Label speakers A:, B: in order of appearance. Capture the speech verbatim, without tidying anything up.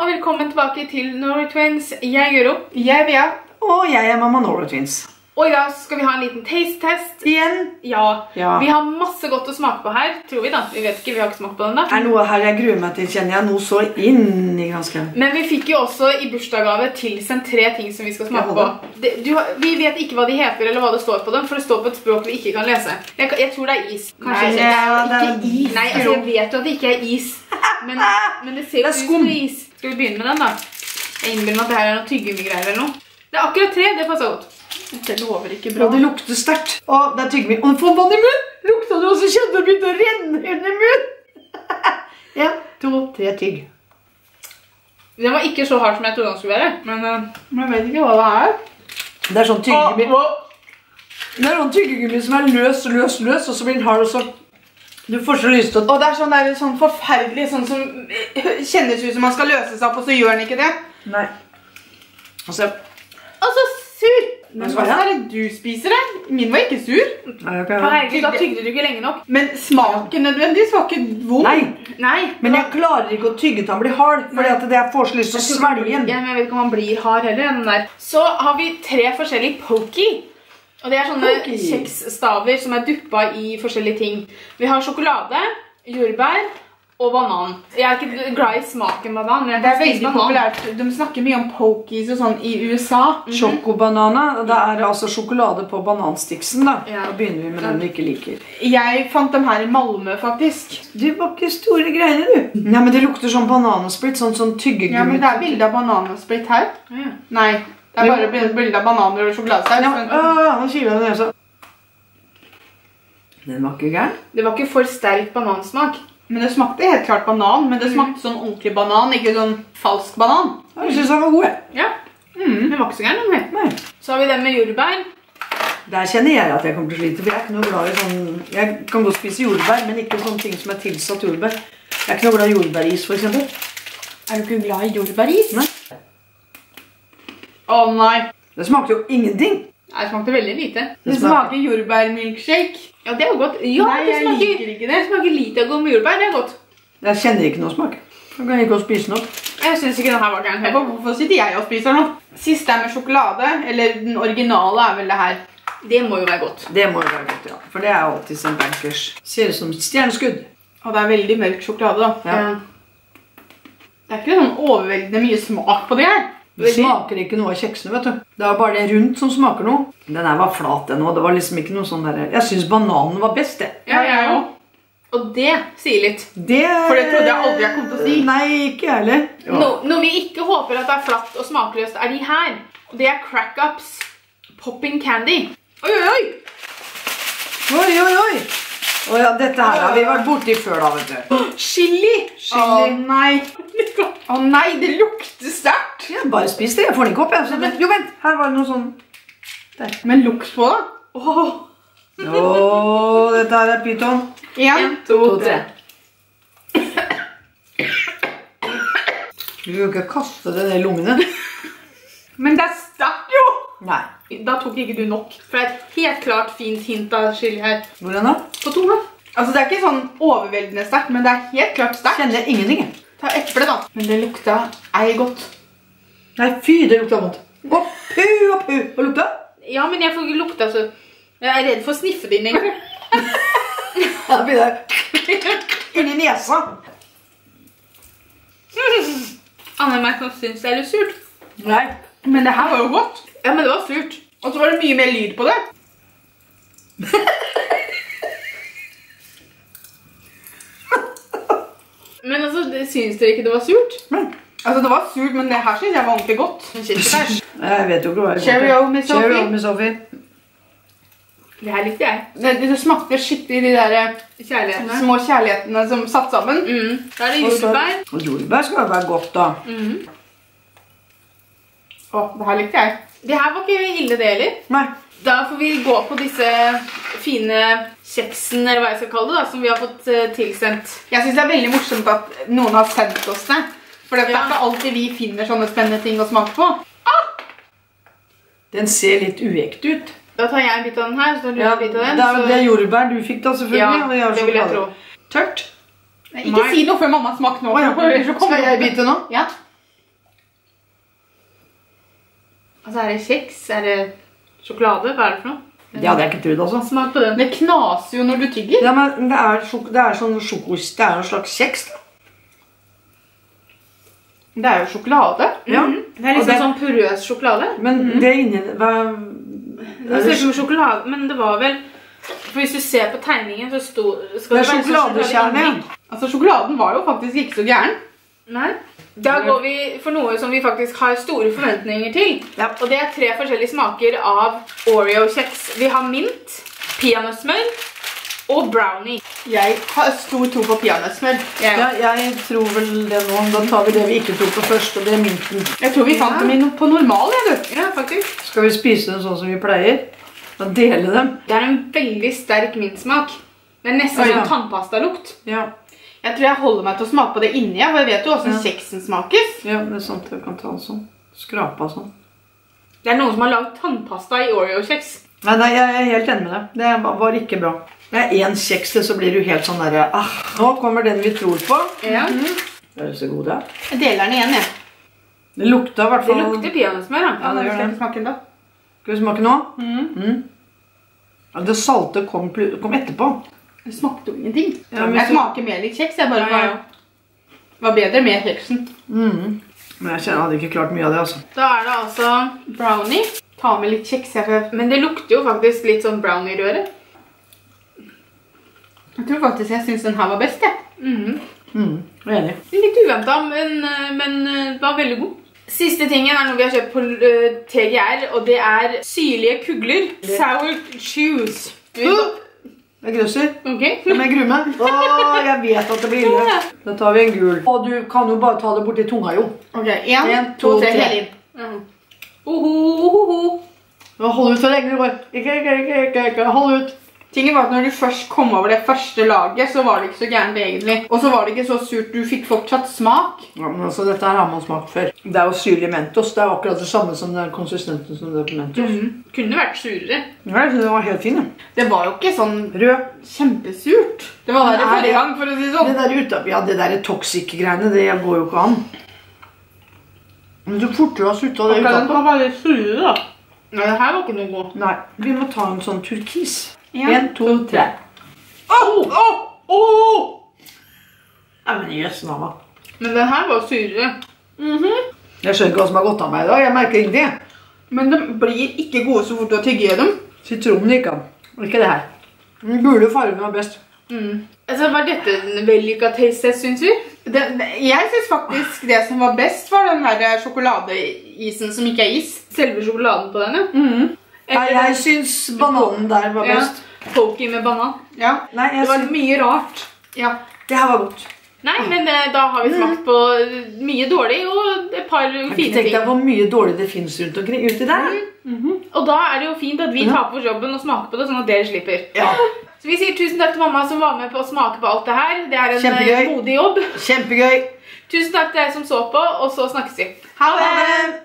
A: og velkommen tilbake til Norway Twins. Jeg er Guro.
B: Jeg er Vea.
C: Og jeg er mamma Norway Twins.
A: Og i dag skal vi ha en liten taste-test.
C: Igjen?
A: Ja.
C: Ja.
A: Vi har masse godt å smake på her, tror vi da. Vi vet ikke, vi har ikke smakt på den da.
C: Det er noe her jeg gruer meg til, kjenner jeg, noe så inn i gransken.
A: Men vi fikk jo også i bursdagsgave tilsendt tre ting som vi skal smake på. Det, du, vi vet ikke hva de heter eller hva det står på dem, for det står på et språk vi ikke kan lese. Jeg, jeg tror det er is. Kanskje
C: Nei,
A: det er,
C: det er
A: ikke is. Nei, altså, jeg vet jo at det ikke er is. Men, men det ser jo ut som is. Skal vi begynne med den da? Jeg innbiller meg at det her er noe tyggegummi-greier eller noe. Det er akkurat tre, det passer godt.
B: Det lover ikke bra.
C: Og det lukter sterkt. Og det er tyggegummi. Og det får vann i munnen. Lukta det også, kjente det begynte å renne under munnen. En, to, tre tygg.
A: Den var ikke så hard som jeg trodde den skulle være. Men, uh,
B: Men jeg vet ikke hva det er.
C: Det er sånn tyggegummi. Det er sånn tyggegummi som er løs, løs, løs, og så blir den hard, og så... Du får så lyst til å...
B: Og det er sånn, det er sånn forferdelig, sånn som kjennes ut som man skal løse seg opp, og så gjør den ikke det.
C: Nei. Og så...
B: Og så sur! Men
C: Hva
B: hva er det du spiser det? Min var ikke sur.
A: herregud, da tygde du ikke lenge nok.
B: Men smaken nødvendigvis var ikke vond.
C: Nei,
A: Nei.
C: men jeg klarer ikke å tygge til han blir hard, fordi at det er får så lyst til å svelge den.
A: Ja, men jeg vet ikke om han blir hard heller, den der. Så har vi tre forskjellige Poki. Og det er sånne
C: Poki.
A: kjeksstaver som er duppa i forskjellige ting. Vi har sjokolade, jordbær og banan. Jeg er ikke glad i smaken banan, men jeg
B: Det er
A: kan spise
B: veldig
A: banan.
B: populært. De snakker mye om pokies og sånn i U S A.
C: Sjokobanana, det er altså sjokolade på banansticksen da.
A: Ja.
C: Da begynner vi med den vi ikke liker.
B: Jeg fant dem her i Malmö faktisk.
C: Du var ikke store greiene, du. Ja, men det lukter sånn bananasplitt, sånn, sånn tyggegummi.
B: Ja, men det er bilde av bananasplitt her.
A: Ja.
B: Nei, det er bare bilde av bananer og sjokoladesaus.
C: Ja,
B: men-
C: øh, nå sier jeg det så. Den var ikke gæren.
A: Det var ikke for sterk banansmak.
B: Men det smakte helt klart banan, men det smakte sånn ordentlig banan, ikke sånn falsk banan.
C: Jeg synes den var god, jeg.
A: Ja,
B: Mm.
A: den var ikke så gæren, den her.
C: Nei.
A: Så har vi den med jordbær.
C: Der kjenner jeg at jeg kommer til å slite, for jeg er ikke noe glad i sånn... Jeg kan godt spise jordbær, men ikke sånne ting som er tilsatt jordbær. Jeg er ikke noe glad i jordbæris, for eksempel.
B: Er du ikke glad i jordbæris?
C: Nei.
B: Å nei,
C: Det smakte jo ingenting.
A: Nei, det smakte veldig lite.
B: det smaker jordbærmilkshake.
A: Ja, det er jo godt. Ja,
B: Nei,
A: det
B: jeg
A: smaker,
B: liker ikke det.
A: det smaker lite å gå med jordbær, det er godt.
C: Jeg kjenner ikke noe smak. Da kan jeg ikke spise noe.
A: Jeg synes ikke den her var gæren heller.
B: Hvorfor sitter jeg og spiser nå? Siste er med sjokolade, eller den originale er vel det her.
A: Det må jo være godt.
C: Det må jo være godt, ja. For det er alltid sånn bankers. Ser ut som stjerneskudd.
B: Og det er veldig mørk sjokolade da.
C: Ja.
B: Det er ikke sånn overveldende mye smak på det her.
C: Det smaker ikke noe av kjeksene, vet du. Det er bare det rundt som smaker noe. Den her var flat ennå, det var liksom ikke noe sånn der... Jeg synes bananen var best, det.
A: Ja, jeg også. Og det sier litt.
C: Det...
B: For det trodde jeg aldri jeg kom til å si.
C: Nei, ikke heller. Ja.
A: No, når vi ikke håper at det er flatt og smakløst, er de her. Og det er Crack Ups Popping Candy. Oi, oi, oi!
C: Oi, oi, oi! Å ja, dette her har vi vært borti før da, vet du.
A: Chili!
B: Å nei. Å nei, det lukter sterkt.
C: Ja, bare spis det, jeg får den ikke opp, jeg. Så, vent, jo, vent, her var det noe sånn... Der.
B: Men lukt på det.
A: Åh.
C: Åh, dette her er pyton.
B: En,
A: to,
C: tre. Du kan ikke kaste det ned i lungene.
B: Men det er sterkt jo.
C: Nei.
A: Da tok ikke du nok. For det er et helt klart fint hint av chili her.
C: Hvordan da?
A: På tunga.
B: Altså det er ikke sånn overveldende sterkt, men det er helt klart sterkt.
C: Kjenner jeg ingenting.
B: Ta eple da. Men det lukta ei godt.
C: Nei, fy, det lukter vondt. Å, pu, å, pu. Hva lukter?
A: Ja, men jeg får ikke lukte, altså. Jeg er redd for å sniffe det inn en gang.
C: Ja, det blir det. Inn i nesa.
A: Anne Merkman synes det er litt surt.
C: Nei.
B: Men det her var jo godt.
A: Ja, men det var surt.
B: Og så var det mye mer lyd på det.
A: Men altså, det- synes dere ikke det var surt?
C: Nei.
B: Altså det var surt, men det her synes jeg var ordentlig godt.
A: Kirsebær.
C: Jeg vet jo ikke hva jeg
B: Cheerio med Sophie.
C: Cheerio med Sophie.
A: Det her likte jeg.
B: Det, det smakte skikkelig de der
A: Kjærlighetene.
B: små kjærlighetene som satt sammen.
A: Mm. Da er det
C: Og så-
A: jordbær.
C: Og jordbær skal jo være godt da.
A: Mm.
B: Åh, det her likte jeg.
A: Det her var ikke ille det heller.
C: Nei.
A: Da får vi gå på disse fine kjeksen, eller hva jeg skal kalle det da, som vi har fått uh, tilsendt.
B: Jeg synes det er veldig morsomt at noen har sendt oss det. For det er
A: Ja.
B: ikke alltid vi finner sånne spennende ting å smake på.
C: Den ser litt uekte ut.
A: Da tar jeg en bit av den her, så tar du
C: Ja,
A: en bit av den.
C: det, er,
A: så...
C: det er jordbær du fikk da, selvfølgelig.
A: Ja,
C: og jeg har
A: det vil jeg
C: sjokolade.
A: tro.
C: Tørt.
B: Ikke
A: Nei.
B: si noe før mamma smaker nå.
C: Å ja,
B: for ellers så kommer
C: skal jeg
B: det-
C: bite nå?
B: Ja.
A: Altså, er det kjeks? Er det sjokolade? Hva er det for noe?
C: Det hadde jeg ikke trodd også.
A: Smak på den.
B: Det knaser jo når du tygger.
C: Ja, men det er, sjok det er sånn sjokos, det er en slags kjeks da.
B: Det er jo sjokolade.
C: Ja.
A: Mm. Det er liksom
C: det...
A: sånn purøs sjokolade.
C: Men mm. det er inni, hva...
A: Det ser ut som sjokolade, men det var vel... For hvis du ser på tegningen, så sto... Skal
C: det er sjokoladekjerne.
B: Altså, sjokoladen var jo faktisk ikke så gæren.
A: Nei. Da går vi for noe som vi faktisk har store forventninger til.
C: Ja.
A: Og det er tre forskjellige smaker av Oreo-kjeks. Vi har mint, peanøttsmør og brownie.
B: Jeg har stor tro på peanøttsmør.
C: Ja, jeg tror vel det nå. Da tar vi det vi ikke tror på først, og det er minten.
B: Jeg tror vi fant
A: Ja.
B: dem på normal, ja, du.
A: Ja, faktisk.
C: Skal vi spise dem sånn som vi pleier? Og dele dem?
A: Det er en veldig sterk mintsmak. Det er nesten
C: Oi, ja.
A: sånn tannpastalukt.
C: Ja.
B: Jeg tror jeg holder meg til å smake på det inni, for jeg vet jo hvordan
C: Ja.
B: kjeksen smakes.
C: Ja, det er sant. Jeg kan ta en sånn. Skrapa sånn.
A: Det er noen som har lagd tannpasta i Oreo-kjeks.
C: Nei, nei, jeg er helt enig med deg. Det var- var ikke bra. Det er en kjeks, så blir du helt sånn der, ah, nå kommer den vi tror på.
A: Ja.
C: Det er så god det.
B: Jeg deler den igjen, jeg.
C: Det lukta i hvert
A: Det
C: fall.
A: lukter peanøttsmør, da.
C: Ja, det gjør
B: skal
C: det.
B: jeg smake den da.
C: Skal vi smake nå?
B: Mm.
C: Mm. Ja, det salte kom, pl- kom etterpå.
B: Det smakte jo ingenting.
C: Ja, men
B: jeg
C: så-
B: smaker mer litt kjeks, jeg bare
A: Ja, ja.
B: var bedre med kjeksen.
C: Mm. Men jeg kjenner jeg hadde ikke klart mye av det, altså.
A: Da er det altså brownie.
B: Ta med litt kjeks her. for
A: Men det lukter jo faktisk litt sånn brownie-røre.
B: Jeg tror faktisk jeg synes den her var best, jeg.
A: Mhm.
C: Mm. Jeg er enig.
A: Litt uventet, men, eh, men eh, var veldig god. Siste tingen er noe vi har kjøpt på eh, T G R, og det er syrlige kugler. Sour chews.
C: Jeg grøsser.
A: Ok?
C: Ja, men jeg gruer meg. Åh, jeg vet at det blir ille. Da tar vi en gul. Og du kan jo bare ta det bort i tunga, jo.
B: Ok, en,
C: En,
B: to,
C: to,
B: tre,
C: tre.
B: hele inn.
A: Mhm. Oho, oho.
C: Nå holder ut så lenge det går. Ikke, ikke, ikke, ikke, ikke. Hold ut.
B: Tingen var at når du først kom over det første laget, så var det ikke så gærent egentlig. Og så var det ikke så surt, du fikk fortsatt smak.
C: Ja, men altså, dette her har man smakt før. Det er jo syrlig Mentos. Det er akkurat det samme som den konsistensen som det er på Mentos.
A: Mhm. Kunne vært surere.
C: Ja, jeg synes det var helt fin, ja.
B: Det var jo ikke sånn
C: Rød.
B: kjempesurt. Det var
C: Men
B: verre
C: er
B: forrige
C: det-
B: gang, for å si det sånn.
C: Det der ute, ja, det der toxic-greiene, det går jo ikke an. Men du fortere oss ut av det
B: Akkurat den
C: utenpå.
B: var litt surere da.
A: Nei, det her var ikke noe god.
C: Nei, vi må ta en sånn turkis.
B: En,
C: En, to, tre.
B: Åh, åh, åh!
C: Nei, men jøss, mamma.
A: Men den her var surere.
B: Mhm.
C: Jeg skjønner ikke hva som har gått av meg i dag. Jeg merker ingenting.
B: Men de blir ikke gode så fort du har tygget dem.
C: Sitronen gikk an. Ikke det her. Den gule fargen var best.
A: Mm. Altså, var dette en vellykket taste test, synes vi?
B: Det, det, jeg synes faktisk det som var best var den her sjokoladeisen som ikke er is.
A: Selve sjokoladen på den, ja.
B: Mhm.
C: Nei, jeg synes bananen der var
A: Ja.
C: best.
A: Pokey med banan.
B: Ja,
C: Nei, jeg
A: Det var
C: synes
A: mye rart.
B: ja.
C: det her var godt.
A: Nei, men eh, da har vi smakt på mye dårlig og et par
C: Jeg har ikke
A: fine
C: tenkt
A: ting.
C: deg hvor mye dårlig det finnes rundt omkring uti der.
A: Og da er det jo fint at vi
C: Ja.
A: tar på jobben og smaker på det, sånn at dere slipper.
C: Ja,
A: Så vi sier tusen takk til mamma som var med på å smake på alt det her. Det er en
C: Kjempegøy.
A: eh, modig jobb.
C: kjempegøy.
A: Tusen takk til deg som så på, og så snakkes vi.
B: Ha det!